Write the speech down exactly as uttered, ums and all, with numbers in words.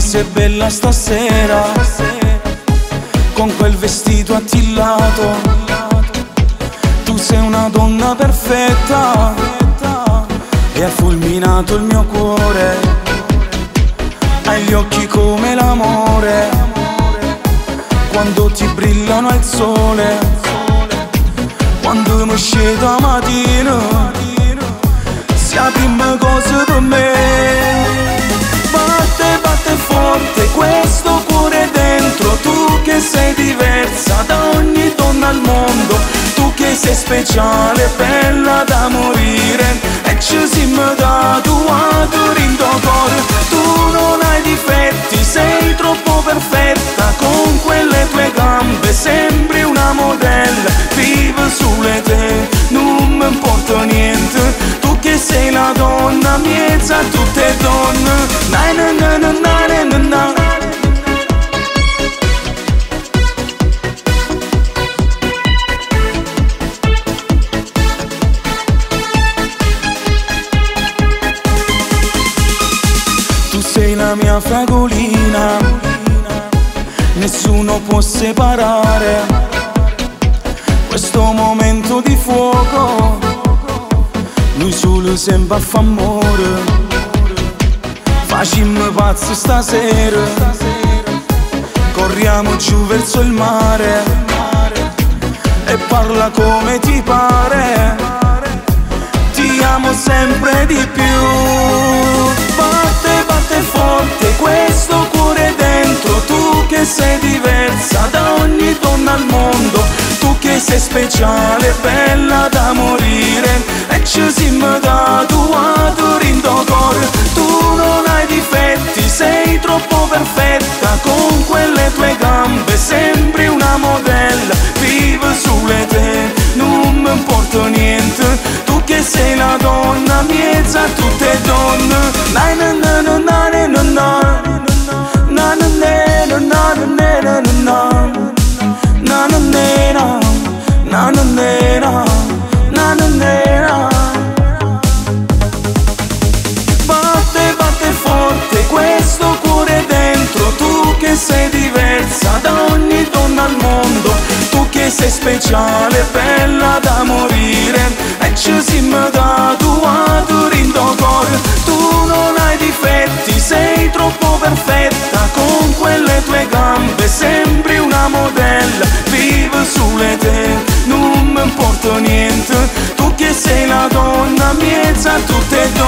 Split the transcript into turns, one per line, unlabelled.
sei bella stasera, con quel vestito attillato. Tu sei una donna perfetta e hai fulminato il mio cuore. Hai gli occhi come l'amore quando ti brillano al sole. Quando mi scedo a mattina sia la prima cosa per me. Batte, batte forte questo cuore dentro. Tu che sei diversa da ogni donna al mondo, tu che sei speciale, bella da morire, e ci siamo dato a dorindo cuore. Tu non hai difetti, sei troppo perfetta, con quelle tue gambe sembri una modella. Vivo sulle te, non mi importa niente, tu che sei la donna mezza a tutte donne. Na na na na na na na. Tu sei la mia fragolina, nessuno può separare questo momento di fuoco. Noi solo sempre a fa amore. Facciamo pazzi stasera, corriamo giù verso il mare e parla come ti pare. Ti amo sempre di più. Batte, batte forte questo cuore dentro. Tu che sei diversa da ogni donna al mondo, tu che sei speciale, bella da morire, e ci siamo dato a dorindo cuore. Tu non hai difetti, sei troppo perfetta, con quelle tue gambe sembri una modella. Vivo sulle te, non mi importa niente, tu che sei la donna mezza a tutte donne. Na na na na na na na na na na na na na na na na na nera, na na nera, na na nera. Batte, batte forte questo cuore dentro. Tu che sei diversa da ogni donna al mondo, tu che sei speciale, bella da morire, e ci siamo dato a dorindo cuore. Tu non hai difetti, sei troppo perfetta, con quelle tue gambe sembri una modella. Vivo sulle te, non mi importa niente, tu che sei la donna mezza a tutte